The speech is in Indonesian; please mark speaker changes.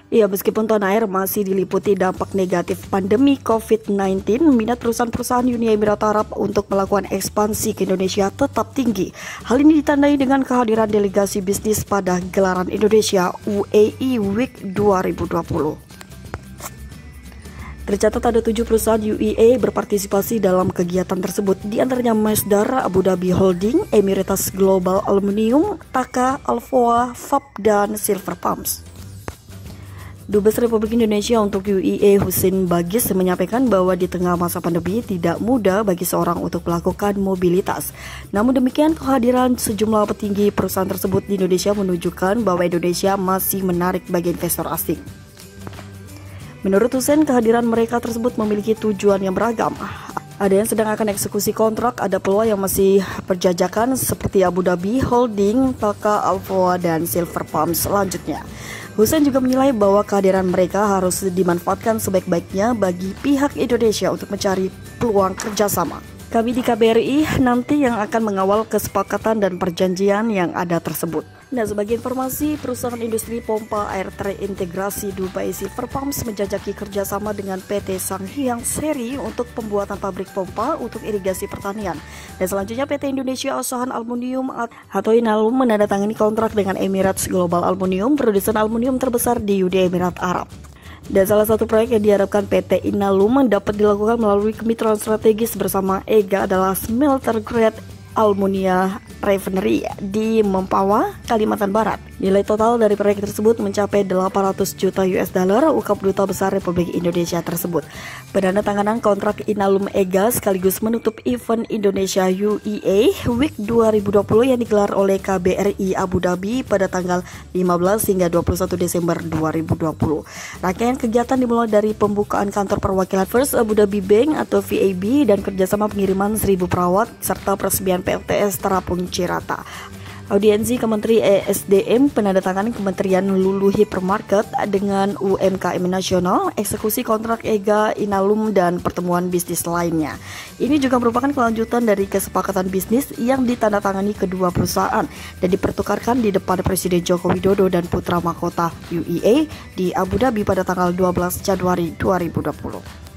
Speaker 1: Ya, meskipun tanah air masih diliputi dampak negatif pandemi COVID-19, minat perusahaan-perusahaan Uni Emirat Arab untuk melakukan ekspansi ke Indonesia tetap tinggi. Hal ini ditandai dengan kehadiran delegasi bisnis pada gelaran Indonesia UAE Week 2020. Tercatat ada 7 perusahaan UEA berpartisipasi dalam kegiatan tersebut, di antaranya Masdar, Abu Dhabi Holding, Emirates Global Aluminium, Taka, Alfoa, FAB, dan Silver Pumps. Dubes Republik Indonesia untuk UEA Husin Bagis menyampaikan bahwa di tengah masa pandemi tidak mudah bagi seorang untuk melakukan mobilitas. Namun demikian, kehadiran sejumlah petinggi perusahaan tersebut di Indonesia menunjukkan bahwa Indonesia masih menarik bagi investor asing. Menurut Husin, kehadiran mereka tersebut memiliki tujuan yang beragam. Ada yang sedang akan eksekusi kontrak, ada pula yang masih perjajakan seperti Abu Dhabi Holding, Taka, Alfoa, dan Silver Pumps selanjutnya. Husin juga menilai bahwa kehadiran mereka harus dimanfaatkan sebaik-baiknya bagi pihak Indonesia untuk mencari peluang kerjasama. Kami di KBRI nanti yang akan mengawal kesepakatan dan perjanjian yang ada tersebut. Nah, sebagai informasi, perusahaan industri pompa air terintegrasi Dubai Silver Pumps menjajaki kerjasama dengan PT Sanghyang Seri untuk pembuatan pabrik pompa untuk irigasi pertanian. Dan selanjutnya PT Indonesia Usaha Aluminium atau Inalum menandatangani kontrak dengan Emirates Global Aluminium, produsen aluminium terbesar di Uni Emirat Arab. Dan salah satu proyek yang diharapkan PT Inalum dapat dilakukan melalui kemitraan strategis bersama EGA adalah smelter grade Almunia Refinery di Mempawah, Kalimantan Barat. Nilai total dari proyek tersebut mencapai 800 juta US dollar, ungkap Duta Besar Republik Indonesia tersebut. Penandatanganan kontrak Inalum EGA sekaligus menutup event Indonesia UEA Week 2020 yang digelar oleh KBRI Abu Dhabi pada tanggal 15 hingga 21 Desember 2020. Rangkaian kegiatan dimulai dari pembukaan kantor perwakilan First Abu Dhabi Bank atau VAB dan kerjasama pengiriman 1.000 perawat serta peresmian PLTS Terapung Cirata. Audiensi Kementerian ESDM, penandatanganan Kementerian Lulu Hypermarket dengan UMKM Nasional, eksekusi kontrak EGA, Inalum, dan pertemuan bisnis lainnya. Ini juga merupakan kelanjutan dari kesepakatan bisnis yang ditandatangani kedua perusahaan dan dipertukarkan di depan Presiden Joko Widodo dan putra mahkota UEA di Abu Dhabi pada tanggal 12 Januari 2020.